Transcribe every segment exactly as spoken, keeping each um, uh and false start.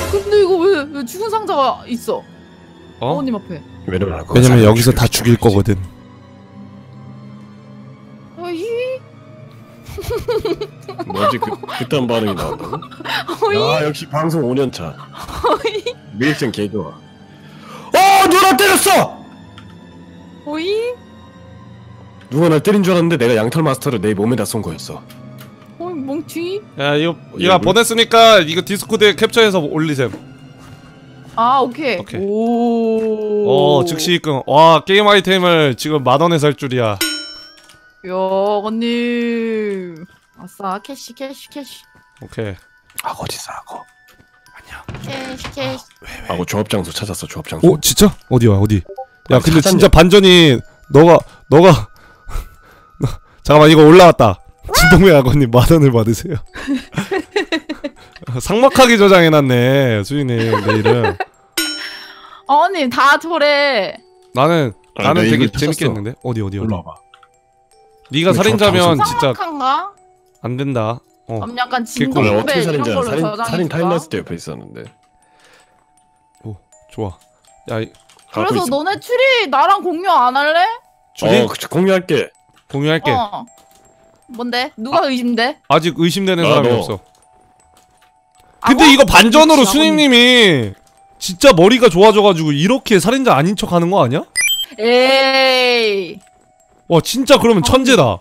근데 이거 왜, 왜 죽은 상자가 있어? 어? 어머님 앞에. 왜냐면 왜냐면 여기서 다 죽일 거거든. 어이? 뭐지 그, 그딴 반응이 나온다고? 어이? 야 역시 방송 오 년 차. 어이? 리액션 개 좋아. 어 누가 때렸어! 어이? 누가 날 때린 줄 알았는데 내가 양털 마스터를 내 몸에다 쏜 거였어. 어이 멍충이? 야 이거 어, 이거 뭐- 보냈으니까 이거 디스코드에 cap처해서 올리셈. 아 오케이. 오케이. 오. 어 즉시 입금. 와 게임 아이템을 지금 만 원에 살 줄이야. 야 언님. 아싸 캐시 캐시 캐시. 오케이. 악어 어딨어 악어. 캐시 캐시. 악어 조합 장소 찾았어 조합 장소. 오 진짜? 어디야 어디? 야 아니, 근데 찾았냐? 진짜 반전이 너가 너가 잠깐만 이거 올라왔다. 진동매 아버님 만 원을 받으세요. 삭막하게 저장해놨네 수인님 내 이름. 어머님 다 저래. 나는 아, 나는 나 되게 이거 재밌게 찾았어. 했는데 어디 어디 어디. 올라와봐. 네가 이거 살인자면 저 진짜 쌍막한가? 안 된다. 어. 그럼 약간 개꿀. 그래 진동벨 어떻게 이런 살인자? 걸로 살인 저장해 살인 줄까? 타임라스 때 옆에 있었는데. 좋아. 야 이- 갖고 그래서 있어. 너네 추리 나랑 공유 안 할래? 추리 어 그, 공유할게. 공유할게. 어. 뭔데? 누가 의심돼? 아직 의심되는 아, 사람이 너. 없어. 근데 악어? 이거 반전으로 그치, 수님님이 진짜 머리가 좋아져가지고 이렇게 살인자 아닌 척하는 거 아니야? 에이. 와 진짜 그러면 천재다.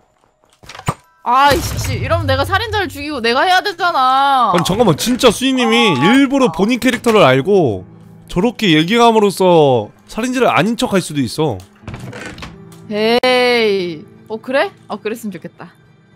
아이씨 이러면 내가 살인자를 죽이고 내가 해야 되잖아. 아니 잠깐만 진짜 수인님이 일부러 본인 캐릭터를 알고 저렇게 얘기함으로써 살인자를 아닌 척 할 수도 있어. 에이. 어 그래? 어 그랬으면 좋겠다.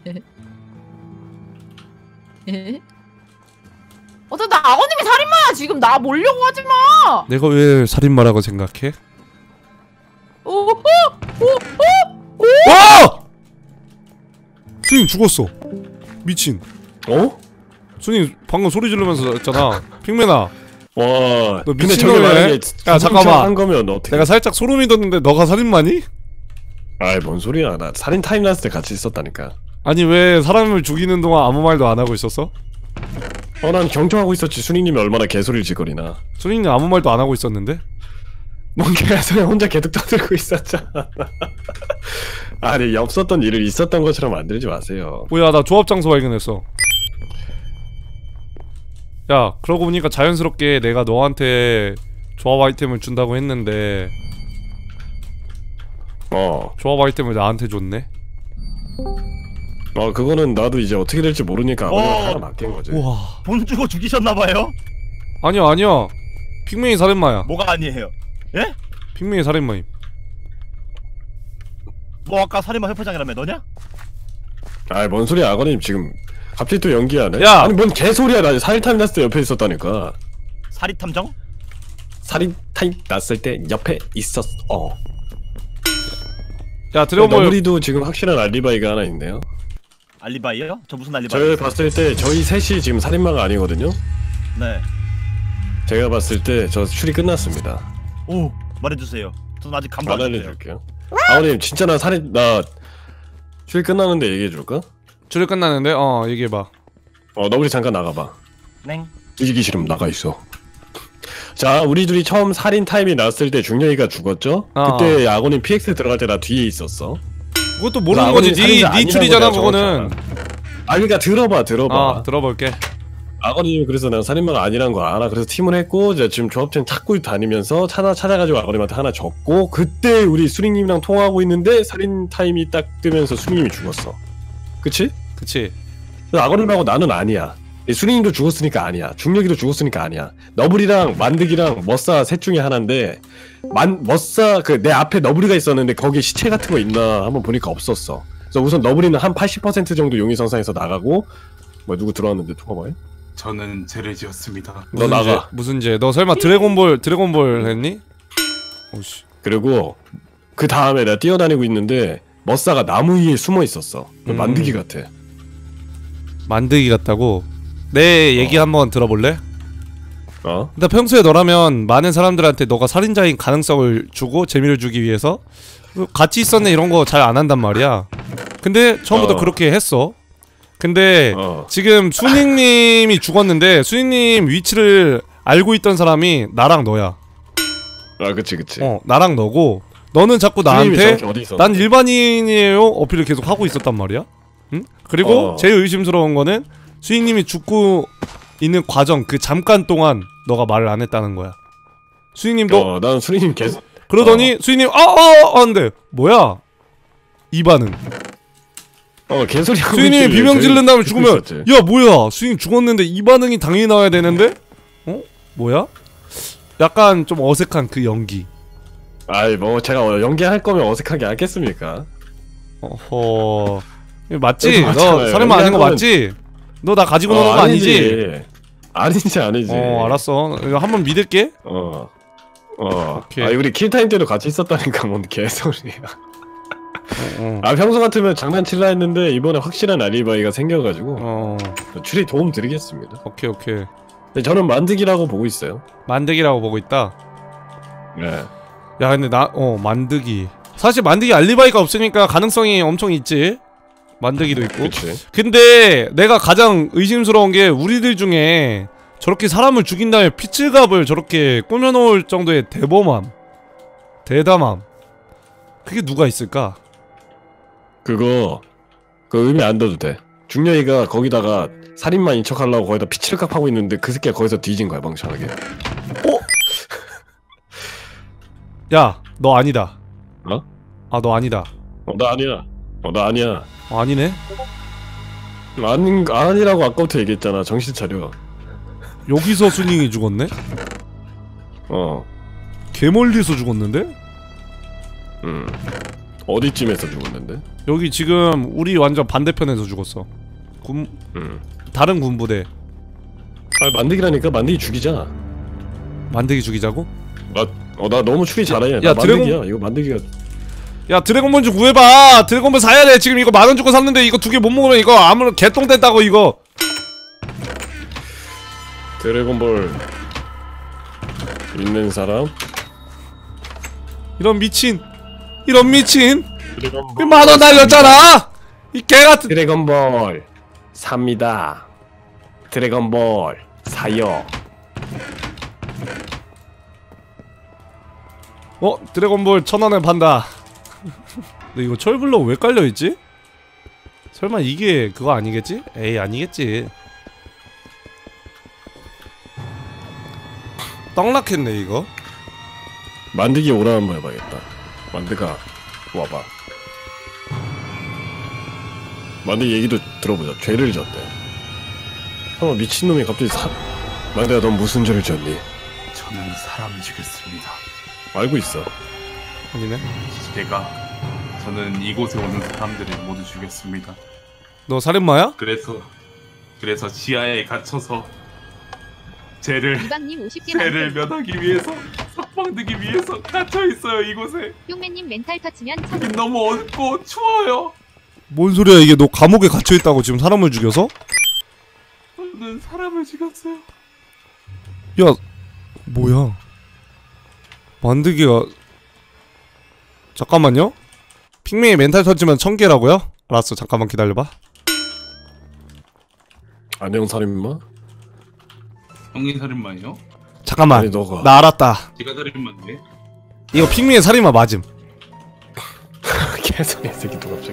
어쨌든 아버님이 살인마야. 지금 나 몰려고 하지 마. 내가 왜 살인마라고 생각해? 오호 오호. 와! 수인 죽었어. 미친. 어? 수인 방금 소리 지르면서 했잖아. 핑맨아. 와. 너 근데 미친놈이네. 저게 만약에 야, 잠깐만. 한 거면 어떻게? 내가 살짝 소름이 돋는데 너가 살인마니? 아이 뭔 소리야? 나 살인 타임라스 때 같이 있었다니까. 아니 왜 사람을 죽이는 동안 아무 말도 안 하고 있었어? 어 난 경청하고 있었지. 순이님이 얼마나 개소리를 짓거리나. 수인님 아무 말도 안 하고 있었는데? 뭔 개소리 혼자 계속 떠들고 있었잖아. 아니 없었던 일을 있었던 것처럼 만들지 마세요. 뭐야 나 조합 장소 발견했어. 야 그러고 보니까 자연스럽게 내가 너한테 조합 아이템을 준다고 했는데 어. 조합 아이템을 나한테 줬네? 어 그거는 나도 이제 어떻게 될지 모르니까 아버지가 어. 하나 맡긴 거지. 우와. 돈 주고 죽이셨나봐요? 아니야 아니야 핑맨이 살인마야. 뭐가 아니에요? 예? 핑맨이 살인마임. 뭐 아까 살인마 회포장이라며 너냐? 아이 뭔 소리야 아버님 지금 갑자기 또 연기하네? 야! 아니 뭔 개소리야. 나 살인 타임 났을 때 옆에 있었다니까. 사리탐정? 살인 타임 났을 때 옆에 있었어. 어. 야 드래곤볼 너구리도 지금 확실한 알리바이가 하나 있네요. 알리바이요? 저 무슨 알리바이? 저희 봤을 때 저희 셋이 지금 살인마가 아니거든요. 네. 제가 봤을 때 저 추리 끝났습니다. 오 말해주세요. 전 아직 감도 안 안 했어요. 알려줄게요. 아버님 진짜 나 살인 나 추리 끝났는데 얘기해줄까? 줄이 끝나는데? 어 얘기해봐. 어 너구리 잠깐 나가봐. 냉. 뒤지기 싫으면 나가 있어. 자 우리 둘이 처음 살인 타임이 났을 때 중령이가 죽었죠? 어. 그때 아고님 피엑스 들어갈 때 나 뒤에 있었어. 그것도 모르는 거지. 니, 니 추리잖아 그거는. 아 그니까 들어봐 들어봐. 어 들어볼게. 아거님 그래서 난 살인마가 아니란 거 알아. 그래서 팀을 했고 이제 지금 조합팀 찾고 다니면서 찾아 찾아가지고 아거님한테 하나 줬고 그때 우리 수링님이랑 통화하고 있는데 살인 타임이 딱 뜨면서 수링님이 죽었어. 그치? 그치. 그래서 아거님하고 나는 아니야. 수링님도 죽었으니까 아니야. 중력이도 죽었으니까 아니야. 너블이랑 만득이랑 머싸 셋 중에 하나인데 만 머싸 그 내 앞에 너블이가 있었는데 거기에 시체 같은 거 있나 한번 보니까 없었어. 그래서 우선 너블이는 한 팔십 퍼센트 정도 용의선상에서 나가고 뭐 누구 들어왔는데 통화 뭐해? 저는 죄를 지었습니다. 너 무슨 나가. 죄? 무슨 죄? 너 설마 드래곤볼 드래곤볼 했니? 오씨. 그리고 그 다음에 내가 뛰어다니고 있는데 머싸가 나무 위에 숨어 있었어. 그 음. 만드기 같아. 만들기 같다고? 내 얘기 어. 한번 들어볼래? 어? 근데 평소에 너라면 많은 사람들한테 너가 살인자인 가능성을 주고 재미를 주기 위해서 같이 있었네 이런 거 잘 안 한단 말이야. 근데 처음부터 어. 그렇게 했어. 근데 어. 지금 수닝님이 죽었는데 수닝님 위치를 알고 있던 사람이 나랑 너야. 아 그치 그치. 어 나랑 너고 너는 자꾸 수님이 나한테 정확히 어디 있어? 난 일반인이에요 어필을 계속 하고 있었단 말이야. 응? 그리고 어. 제일 의심스러운 거는 수인님이 죽고 있는 과정 그 잠깐 동안 너가 말을 안 했다는 거야. 수인님도 어, 난 수리님 계속 그러더니 어. 수인님 아어어 하는데 뭐야 이 반응. 어 개소리 하고 수인님이 있길래 비명 저희 지른 다음에 듣고 죽으면 있었지. 야 뭐야 수인님 죽었는데 이 반응이 당연히 나와야 되는데 어 뭐야? 약간 좀 어색한 그 연기. 아이 뭐 제가 연기할 거면 어색하게 하겠습니까? 어허 이거 맞지? 어, 너 맞잖아요. 살인마 아닌 거 연기할 맞지? 너 나 가지고 어, 노는 거 아니지? 아니지 아니지. 어 알았어 이거 한번 믿을게. 어. 어. 오케이. 아 우리 킬타임 때도 같이 있었다니까 뭔 개소리야. 어, 아 평소 같으면 장난칠라 했는데 이번에 확실한 알리바이가 생겨가지고 어 추리 도움 드리겠습니다. 오케이 오케이 근데 저는 만득이라고 보고 있어요. 만득이라고 보고 있다. 네. 야 근데 나 어 만득이 사실 만득이 알리바이가 없으니까 가능성이 엄청 있지. 만득이도 있고. 그치. 근데 내가 가장 의심스러운 게 우리들 중에 저렇게 사람을 죽인 다음에 피칠갑을 저렇게 꾸며놓을 정도의 대범함 대담함 그게 누가 있을까? 그거 그 의미 안 둬도 돼. 중녀이가 거기다가 살인마인 척하려고 거기다 피칠각 하고 있는데 그 새끼가 거기서 뒤진 거야 멍청하게. 야 너 아니다. 어? 아 너 아니다. 어 나 아니야. 어 나 아니야. 아, 아니네. 아닌 아니라고 아까부터 얘기했잖아. 정신 차려. 여기서 수닝이 죽었네? 어. 개멀리서 죽었는데? 음. 어디쯤에서 죽었는데? 여기 지금 우리 완전 반대편에서 죽었어. 군 음. 다른 군부대. 아 만들기라니까 만들기 죽이자. 만들기 죽이자고? 나 어 나 너무 추리 잘해. 야, 나 드래곤- 만들기야. 이거 만들기가. 야 드래곤볼 좀 구해봐. 드래곤볼 사야 돼. 지금 이거 만원 주고 샀는데 이거 두 개 못 먹으면 이거 아무런 개똥 됐다고 이거. 드래곤볼 있는 사람? 이런 미친. 이런 미친. 드래곤볼 만원 날렸잖아. 이 개같은. 드래곤볼 삽니다. 드래곤볼 사요. 어? 드래곤볼 천 원에 판다. 근데 이거 철블럭 왜 깔려있지? 설마 이게 그거 아니겠지? 에이 아니겠지. 떡락했네 이거. 만들기 오라 한번 해봐야겠다. 만드가 와봐. 만들기 얘기도 들어보자. 죄를 졌대. 설마 미친놈이 갑자기 사... 만드가 넌 무슨 죄를 졌니? 저는 사람을 죽였습니다. 알고 있어. 아니네. 제가 저는 이곳에 오는 사람들을 모두 죽였습니다. 너 살인마야? 그래서 그래서 지하에 갇혀서 죄를 이방님 오십 개 죄를 만점. 면하기 위해서 석방되기 위해서 갇혀 있어요 이곳에. 뿅맨님 멘탈 터치면 여긴 너무 어둡고 추워요. 뭔 소리야 이게. 너 감옥에 갇혀있다고 지금 사람을 죽여서? 저는 사람을 죽였어요. 야 뭐야 만드기가 잠깐만요. 핑맨이 멘탈 터지면 천 개라고요? 알았어 잠깐만 기다려봐. 안녕 살인마? 형이 살인마예요? 잠깐만 아니 너가 나 알았다. 제가 살인마인데. 이거 핑맨의 살인마 맞음. 개소리야 새끼도 갑자기.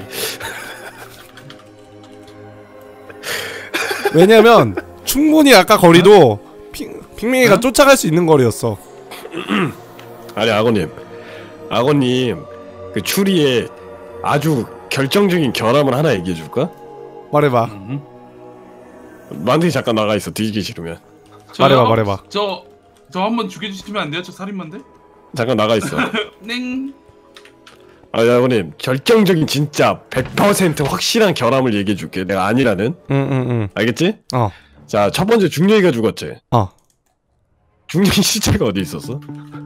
왜냐면 충분히 아까 거리도 핑, 핑맨이가 쫓아갈 수 있는 거리였어. 아니 악어님 악어님 그 추리에 아주 결정적인 결함을 하나 얘기해줄까? 말해봐. 음. 만들기 잠깐 나가있어. 뒤지기 싫으면 말해봐 말해봐. 저저 한번 죽여주시면 안 돼요? 저 살인마인데? 잠깐 나가있어. 냉. 아니 악어님 결정적인 진짜 백 퍼센트 확실한 결함을 얘기해줄게. 내가 아니라는. 응응응. 알겠지? 어. 자 첫 번째 중녀이가 죽었지? 어. 중녀이 시체가 어디 있었어?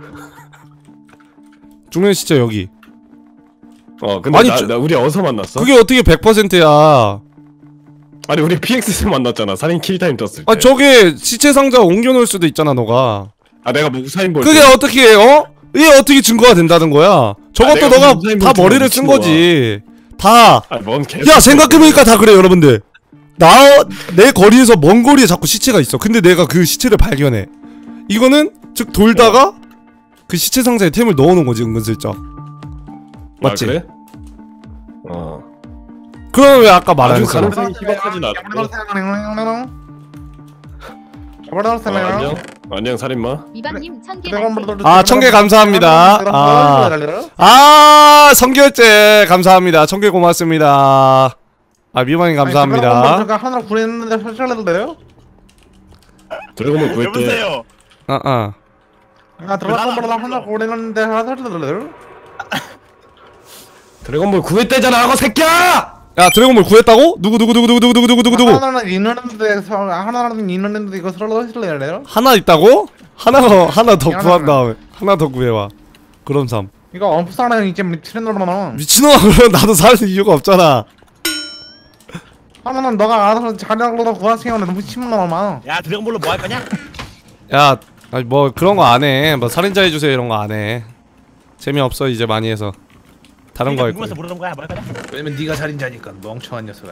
중년 시체 여기. 어 근데 아니, 나, 저- 나 우리 어디서 만났어? 그게 어떻게 백 퍼센트야. 아니 우리 피엑스에서 만났잖아. 살인 킬타임 떴을 때. 아 저게 시체 상자 옮겨놓을 수도 있잖아 너가. 아 내가 뭐 우사인 볼트 그게 어떻게 어? 이게 어떻게 증거가 된다는 거야? 저것도 내가 너가 무슨 다 생각을 머리를 쓴 미친 거야. 거지. 다. 아니 뭔 개. 야 생각해보니까 다 그래 여러분들. 나 내 거리에서 먼 거리에 자꾸 시체가 있어. 근데 내가 그 시체를 발견해. 이거는 즉 돌다가 그 시체 상자에 템을 넣어놓은 거지 은근슬쩍. 맞지? 아, 그래? 어. 그럼 왜 아까 아주 말하면서? 가능성이 희박하진 않고. 아, 안녕. 안녕 살인마. 이방님 천개 아, 천 개 감사합니다. 아, 아, 성결제 감사합니다. 천 개 고맙습니다. 아, 미방님 감사합니다. 하나 구했는데 설치해도 돼요? 드래곤볼 구했대. 여보세요. 아, 아. 아 드라곤볼 하나 구했는데 설치해도 돼요? 드래곤볼 구했대잖아, 악어 새끼야! 야, 드래곤볼 구했다고? 누구 누구 누구 누구 누구 누구 누구 누구 누구? 하나는 있는데 하나는 있는데 이거 설치해도 돼요? 하나 있다고? 하나 하나 더 구한 다음에 하나 더 구해와. 그럼 삼. 이거 엄프사는 이제 미친놈아. 미친놈아 그러면 나도 살 이유가 없잖아. 하나는 너가 알아서 자력으로 구하세요. 너무 미친놈아. 야 드래곤볼로 뭐 할 거냐? 야, 아니 뭐 그런 거 안 해. 뭐 살인자 해주세요 이런 거 안 해. 재미없어 이제 많이 해서. 다른 거 할 거야. 궁금해서 물어본 거야. 뭐 할 거냐? 왜냐면 네가 살인자니까 멍청한 녀석아.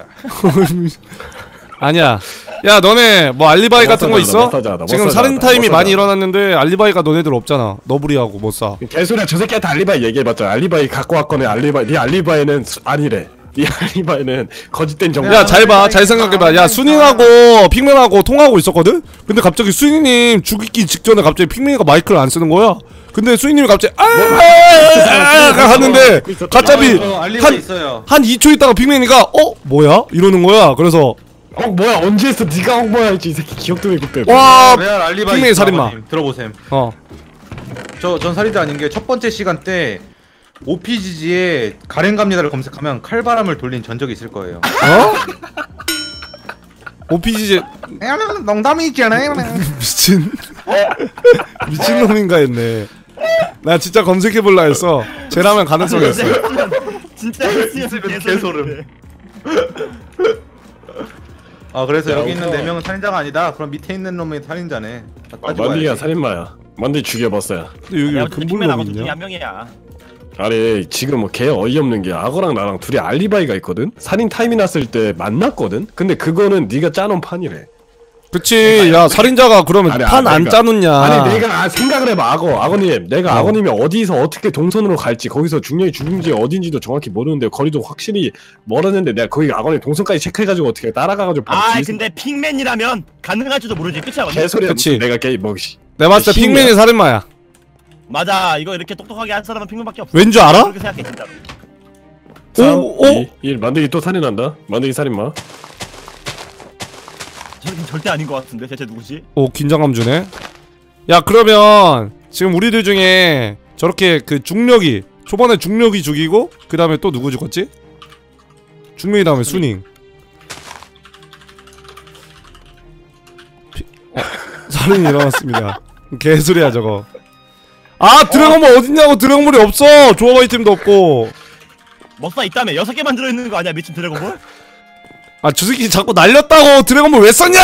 아니야. 야 너네 뭐 알리바이 뭐 같은 거 써자, 있어? 뭐 써자, 뭐 지금 써자, 살인 뭐 타임이 써자. 많이 일어났는데 알리바이가 너네들 없잖아. 너부리하고 못 사. 개소리야, 저 새끼한테 알리바이 얘기해봤자 알리바이 갖고 왔거네. 알리바이, 네 알리바이는 수- 아니래. 네 알리바이는 거짓된 정보. 야 잘 봐, 잘 생각해봐. 야 순이하고 핑맨하고 통화하고 있었거든? 근데 갑자기 순이님 죽이기 직전에 갑자기 핑맨이가 마이크를 안 쓰는 거야. 근데 순이님이 갑자기 아 하는데 갑자기 어, 알리바이 한 있어요. 한 이 초 있다가 핑맨이가 어 뭐야 이러는 거야. 그래서 어 뭐야, 언제 했어? 네가 한 거야. 이 새끼 기억도 왜급해. 와 레알 알리바이 핑맨이 있어, 살인마. 아버님. 들어보셈. 어 저 전 살인자 아닌 게 첫 번째 시간 때 오피지지에 가랭갑니다를 검색하면 칼바람을 돌린 전적이 있을 거예요. 어? 오피지 농담이 있잖아요. 미친 미친놈인가 했네. 나 진짜 검색해볼라 했어. 쟤라면 가능성이 있어. 진짜 했으면 개소름. 아 그래서 야, 여기 있는 오빠. 네 명은 살인자가 아니다. 그럼 밑에 있는 놈이 살인자네. 다 아, 따지고 만디가 와야지. 살인마야. 만디 죽여봤어야. 근데 여기 왜 야 핑맨하고 근본놈이 둘 중에 있냐? 한 명이야. 아니 지금 뭐 개 어이없는 게 악어랑 나랑 둘이 알리바이가 있거든? 살인 타임이 났을 때 만났거든? 근데 그거는 네가 짜놓은 판이래. 그치. 야 살인자가 그러면 아니, 판 아니, 안 그러니까- 짜놓냐. 아니 내가 아, 생각을 해봐. 악어 악어님 내가 어. 악어님이 어디서 어떻게 동선으로 갈지 거기서 중력이 죽은지 어딘지도 정확히 모르는데 거리도 확실히 멀었는데 내가 거기 악어님 동선까지 체크해가지고 어떻게 따라가가지고 바로 아 뒤에서 근데 핑맨이라면 가능할지도 모르지. 끝이야. 맞네? 개소리야. 그치. 내가 개 뭐 씨. 내가 봤을 때 신이야. 핑맨이 살인마야. 맞아. 이거 이렇게 똑똑하게 한 사람은 핑맨밖에 없어. 왠 줄 알아? 그렇게 생각해 진짜로. 오, 오? 일 만들기 또 살인한다. 만들기 살인마. 저는 절대 아닌 것 같은데. 대체 누구지? 오 긴장감 주네. 야 그러면 지금 우리들 중에 저렇게 그 중력이 초반에 중력이 죽이고 그 다음에 또 누구 죽었지? 중력이 다음에 순잉. 피... 어, 살인이 일어났습니다. 개소리야 저거. 아 드래곤볼 어딨냐고. 드래곤볼이 없어. 조합 아이템도 없고. 머싸 있다며. 여섯 개만 들어있는 거 아니야 미친 드래곤볼? 아 저 새끼 자꾸 날렸다고. 드래곤볼 왜 썼냐?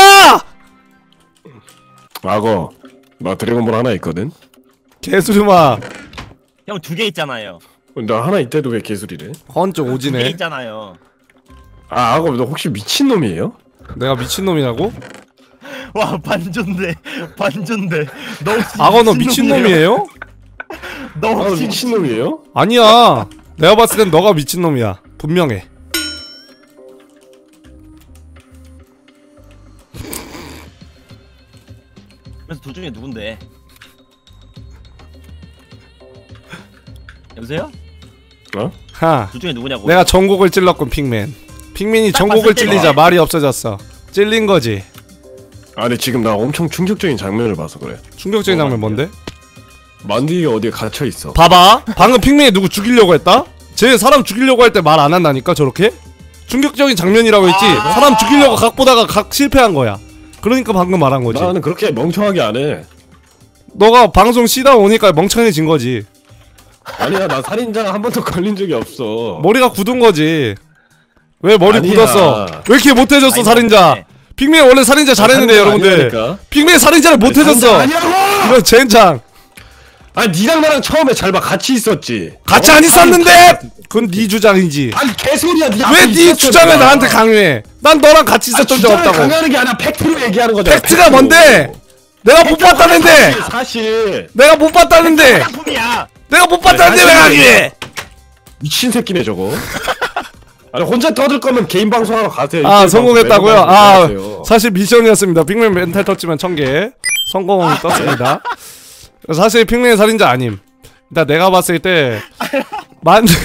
악어 나 드래곤볼 하나 있거든. 개소리마. 형 두 개 있잖아요. 나 하나 있대도 왜 개소리래? 헌좀 두 개 오지네. 있잖아요. 아 악어 너 혹시 미친놈이에요? 내가 미친놈이라고? 와 반존대. 반존대. 너 혹시 악어 너 미친놈이에요? 미친놈이에요? 너 악어 혹시 미친놈이에요? 아니야. 내가 봤을 땐 너가 미친놈이야. 분명해. 그래서 둘 중에 누군데? 여보세요? 어? 하. 둘 중에 누구냐고? 내가 전곡을 찔렀군 핑맨. 핑맨이 딱 전곡을 봤을 때는- 찔리자 말이 없어졌어. 찔린 거지. 아니 지금 나 엄청 충격적인 장면을 봐서 그래. 충격적인 뭐가 장면 뭔데? 만디가 어디에 갇혀 있어. 봐봐. 방금 핑맨이 누구 죽이려고 했다? 쟤 사람 죽이려고 할 때 말 안 한다니까 저렇게? 충격적인 장면이라고 했지. 아. 사람 죽이려고 각 보다가 각 실패한 거야. 그러니까 방금 말한 거지. 나는 그렇게 멍청하게 안 해. 너가 방송 쉬다 오니까 멍청해진 거지. 아니야 나 살인자 한 번도 걸린 적이 없어. 머리가 굳은 거지. 왜 머리 아니야. 굳었어? 왜 이렇게 못해졌어 아니, 살인자? 근데- 핑맨 원래 살인자 잘했는데 살인자 여러분들. 아니라니까. 핑맨 살인자를 못해졌어. 아니라고! 이런 젠장. 아니 니랑 나랑 처음에 잘 봐 같이 있었지. 같이 안 있었는데. 그건 네 주장이지. 아니 개소리야. 니 왜 네 주장을 나한테 강요해? 난 너랑 같이 있었던 적 없다고. 강요하는 게 아니라 팩트로 얘기하는 거잖아. 팩트가 뭔데? 내가 못 봤다는데. 사실, 사실 내가 못 봤다는데. 상품이야. 내가 못 봤다는데 왜 강요해? 미친 새끼네 저거. 아니 혼자 떠들 거면 개인 방송하러 가세요. 아 이쪽 성공했다고요? 방송 아 가세요. 사실 미션이었습니다. 핑맨 멘탈 터치면 천 개 성공 떴습니다. 사실 핑맨 살인자 아님. 일단 내가 봤을 때 만든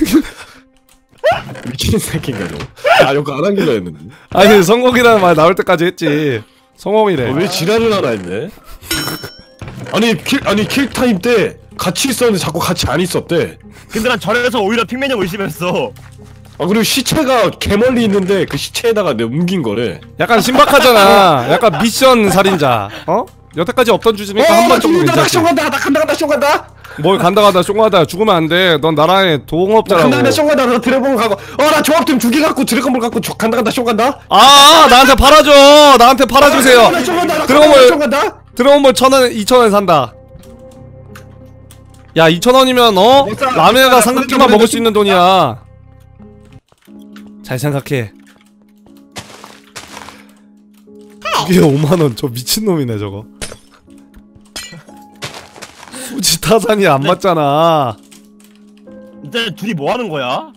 미친 새끼인가 너. 아 이거 안 하길래 했는데. 아니 성공이라는 말 나올 때까지 했지. 성공이래. 어, 왜 지랄을 하나 했네? 아니 킬 아니 킬 타임 때 같이 있었는데 자꾸 같이 안 있었대. 근데 난 저래서 오히려 핑맨 형 의심했어. 아 그리고 시체가 개 멀리 있는데 그 시체에다가 내 옮긴 거래. 약간 신박하잖아. 약간 미션 살인자. 어? 여태까지 없던 주제니까 한 번 정도 죽는다. 나 괜찮지. 쇼 간다. 나 간다 간다 쇼 간다. 뭘 간다 간다 쫑하다 죽으면 안 돼. 넌 나라의 동업자라고. 간다 간다 쇼 간다. 나 드래곤 가고. 어나 조합템 두 개 갖고 드래곤볼 갖고 조, 간다 간다 쇼 간다. 아 나한테 팔아줘. 나한테 팔아주세요. 나 쇼 간다. 나 드래곤볼 쇼 간다. 드래곤볼 천 원, 이천 원 산다. 야 이천 원이면 어? 라면에다 삼각김밥 먹을 수 있는 돈이야. 잘 생각해. 이게 오만 원. 저 미친놈이네 저거. 수지 타산이 안 맞잖아. 이제 둘이 뭐 하는 거야?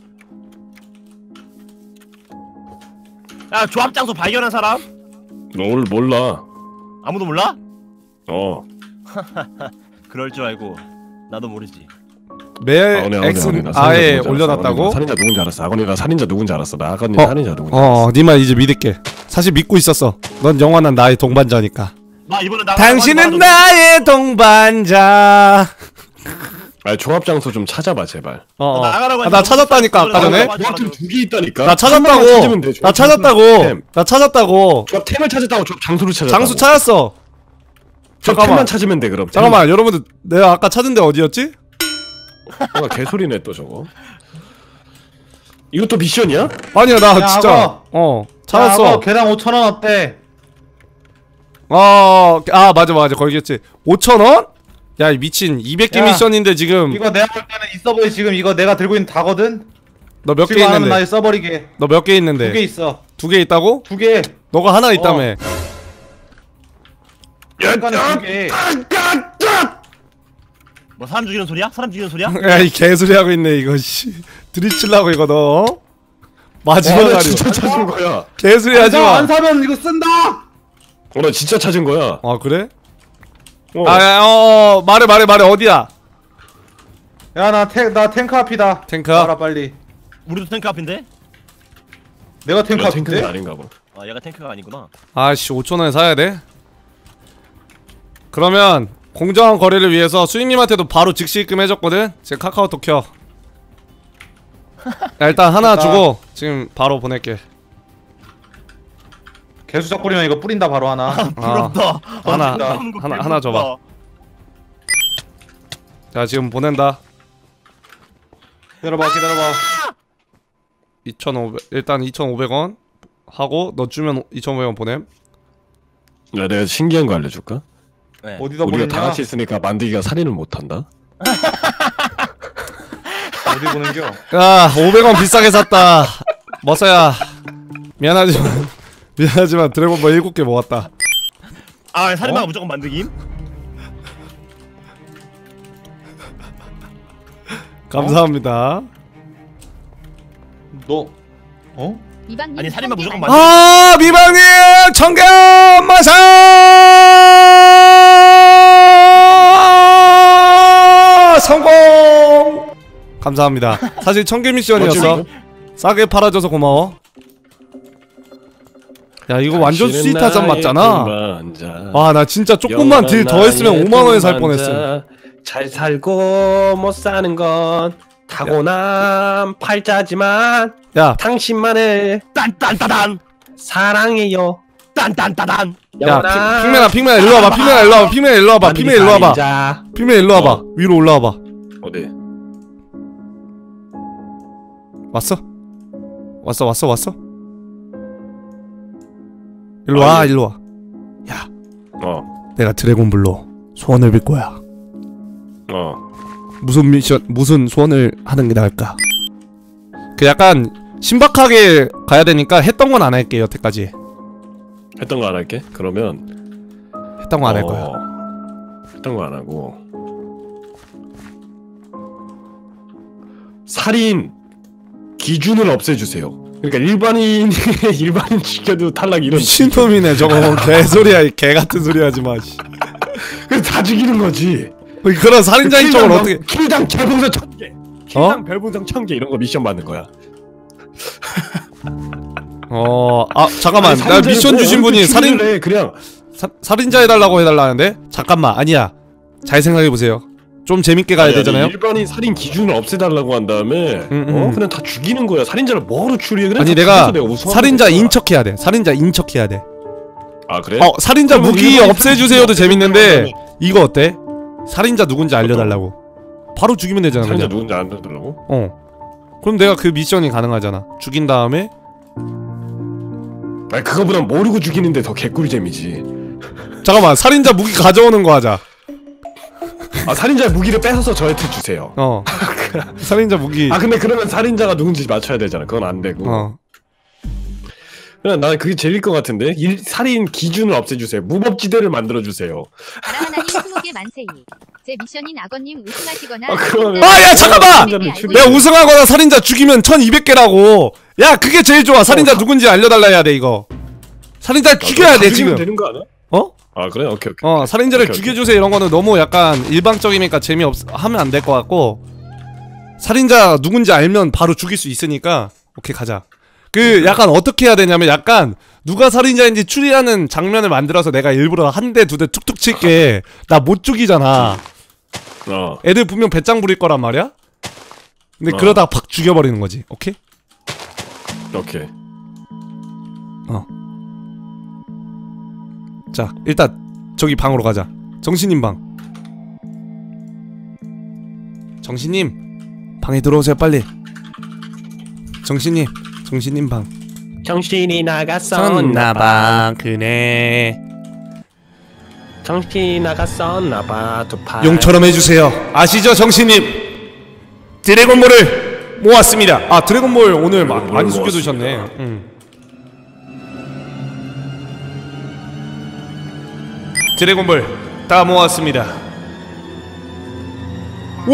야 조합 장소 발견한 사람? 너 오늘 몰라. 아무도 몰라? 어. 그럴 줄 알고 나도 모르지. 매 X 아예 올려놨다고? 살인자 누군지 알았어. 아건이가 살인자 누군지 알았어. 나 아건이 어, 살인자 누군지 알았어. 어, 니말 이제 믿을게. 사실 믿고 있었어. 넌 영원한 나의 동반자니까. 나 이번에 나 당신은 나의 동반자. 아니 조합 장소 좀 찾아봐 제발. 어, 어. 나가라고 아, 나 찾았다니까 아까 전에. 조합템 두 개 있다니까. 나 찾았다고. 찾으면 돼, 나 조합 찾았다고. 템. 나 찾았다고. 조합템을 찾았다고 조합 장소를 찾았다고. 장수 찾았어. 잠깐만. 조합템만 찾으면 돼 그럼. 잠깐만 여러분들 내가 아까 찾은 데 어디였지? 뭔가 개소리네 또 저거. 이것도 미션이야? 아니야 나 야, 진짜 아가. 어 야, 찾았어. 아까 개당 오천 원 어때? 어, 아 맞아 맞아 거기겠지. 오천 원? 야 이 미친 이백 개 야, 미션인데 지금 이거 내가 볼 때는 이 서버에 지금 이거 내가 들고 있는 다거든? 너 몇 개 지금 안 하면 나 있는데? 써버리게. 너 몇 개 있는데? 두 개 있어. 두 개 있다고? 두 개. 너가 하나 있다며. 잠깐에 두 개. 뭐 사람 죽이는 소리야? 사람 죽이는 소리야? 야 이 개소리 하고 있네 이거 씨. 드립칠라고 이거 너. 어? 마지막 어, 나 날이. 진짜 찾은 거야. 개소리 하지 안, 사, 마. 안 사면 이거 쓴다. 어, 나 진짜 찾은 거야. 아 그래? 어. 아, 야, 어, 어, 말해, 말해, 말해, 어디야? 야 나 탱 나 탱크 앞이다. 탱크? 알아 빨리. 우리도 탱크 앞인데? 내가 탱크 내가 탱크가 앞인데? 아닌가 봐. 아 얘가 탱크가 아니구나. 아씨, 오천 원에 사야 돼? 그러면, 공정한 거래를 위해서 수익님한테도 바로 즉시 입금해줬거든? 지금 카카오톡 켜. 야, 일단 하나 됐다. 주고, 지금 바로 보낼게. 개수작 부리면 이거 뿌린다 바로 하나. 부럽다. 하나, 아, 하나, 하나 줘봐. 자, 지금 보낸다. 기다려봐 기다려봐. 이천오백, 일단 이천오백 원 하고, 너 주면 이천오백 원 보냄. 야, 내가 신기한 거 알려줄까? 네. 어디다 우리가 보냈냐? 다 같이 있으니까 만들기가 살인을 못한다. 어디 보낸겨? 야, 오백 원 비싸게 샀다. 머싸야, 미안하지만, 미안하지만 드래곤볼 일곱 개 모았다. 아 살인마가 어? 무조건 만들기? 감사합니다. 너 어? 이방님 아니 살인마 한 무조건 대 만들기. 아, 미방님 청계 마사 성공. 감사합니다. 사실 청계 미션이었어. 싸게 팔아줘서 고마워. 야 이거 완전 스윗하잔 맞잖아. 아 나 진짜 조금만 딜 더 했으면 오만 원에 살 뻔했음. 잘 살고 못 사는 건 타고난 팔자지만 야, 당신만을 딴딴따단. 사랑해요. 딴딴따단. 야, 피, 핑맨아, 핑맨아, 일로 와봐, 핑맨아, 일로 와봐, 핑맨아, 일로 와봐, 핑맨아, 일로 와봐, 핑맨아, 일로 와봐, 위로 올라와봐. 어디? 왔어? 왔어, 왔어, 왔어? 일로 와, 일로 와. 야, 어. 내가 드래곤블로 소원을 빌 거야. 어. 무슨 미션, 무슨 소원을 하는 게 나을까? 그 약간 신박하게 가야 되니까 했던 건 안 할게 여태까지. 했던 거 안 할게. 그러면 했던 거 안 할 거야. 어, 했던 거 안 하고 살인 기준을 없애주세요. 그러니까 일반인 일반인 죽여도 탈락 이런. 미친놈이네 저거. 개소리야. 개 같은 소리 하지 마. 씨. 그래서 다 죽이는 거지. 그런 살인자 인적을 어떻게? 킬당 별풍선 천 개. 어? 킬당 별풍선 천 개 이런 거 미션 받는 거야. 어, 아 잠깐만. 아니, 나 살인자를 미션 뭐 주신 분이 어떻게 살인 추리를 해, 그냥 사, 살인자 해달라고 해달라는데 잠깐만. 아니야. 잘 생각해 보세요. 좀 재밌게 가야 아니, 아니, 되잖아요. 일반인 살인 기준을 없애달라고 한 다음에 음, 음. 어 그냥 다 죽이는 거야. 살인자를 뭐로 추리해? 그냥 아니 다 내가 죽여서 우승하면 살인자 되잖아. 인척해야 돼. 살인자 인척해야 돼. 아 그래? 어, 살인자 그럼 무기 일반인 없애주세요도 살인 재밌는데 기준을 이거 어때? 살인자 누군지 알려달라고. 바로 죽이면 되잖아. 살인자 그냥. 누군지 안 되더라고? 어. 그럼 내가 그 미션이 가능하잖아. 죽인 다음에 아니 그거보단 모르고 죽이는데 더 개꿀잼이지. 잠깐만. 살인자 무기 가져오는 거 하자. 아 살인자의 무기를 뺏어서 저한테 주세요. 어. 살인자 무기. 아 근데 그러면 살인자가 누군지 맞춰야 되잖아. 그건 안 되고. 어. 그냥 나는 그게 제일 것 같은데. 일, 살인 기준을 없애주세요. 무법지대를 만들어주세요. 바라하나님 스무 개 만세이. 제 미션인 악어님 우승하시거나. 아, 그러면- 아, 야, 잠깐만! 살인자를 죽이- 내가 우승하거나 살인자 죽이면 천이백 개라고. 야, 그게 제일 좋아. 살인자 누군지 알려달라 해야 돼 이거. 살인자 죽여야 돼 지금. 되는 거 아니야? 어? 아 그래? 오케이 오케이. 어, 살인자를 오케이, 오케이. 죽여주세요 이런 거는 너무 약간 일방적이니까 재미없 하면 안 될 것 같고, 살인자 누군지 알면 바로 죽일 수 있으니까 오케이 가자. 그 약간 어떻게 해야 되냐면 약간 누가 살인자인지 추리하는 장면을 만들어서 내가 일부러 한 대 두 대 툭툭 칠게. 나 못 죽이잖아. 어. 애들 분명 배짱 부릴 거란 말이야. 근데 어. 그러다가 팍 죽여버리는 거지. 오케이? 오케이. 자, 일단 저기 방으로 가자. 정신님 방. 정신님 방에 들어오세요 빨리. 정신님, 정신님 방. 정신이 나갔었나봐. 었나봐 그네. 정신이 나갔었나봐. 두 팔. 용처럼 해주세요. 아시죠 정신님? 드래곤볼을 모았습니다. 아 드래곤볼 오늘 마, 드래곤볼 많이 숨겨두셨네. 모았습니다. 응. 드래곤볼 다 모았습니다. 와!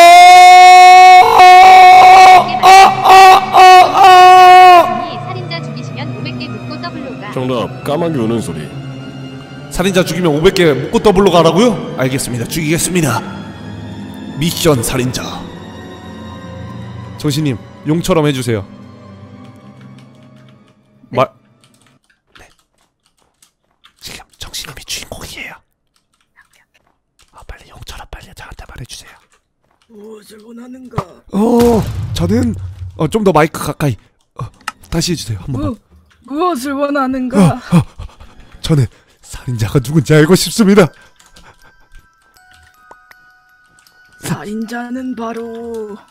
아, 아, 아, 아! 살인자 죽이시면 오백 개 묶고 더블로가. 정답. 까마귀 우는 소리. 살인자 죽이면 오백 개 묶고 더블로 가라고요? 알겠습니다. 죽이겠습니다. 미션 살인자. 정신님 용처럼 해주세요. 네. 말. 네. 지금 정신님이 주인공이에요. 아 빨리 용처럼 빨리 저한테 말해주세요. 무엇을 원하는가? 어, 저는 어, 좀 더 마이크 가까이. 어, 다시 해주세요 한 번만. 무, 무엇을 원하는가? 어, 어, 저는 살인자가 누군지 알고 싶습니다. 살인자는 바로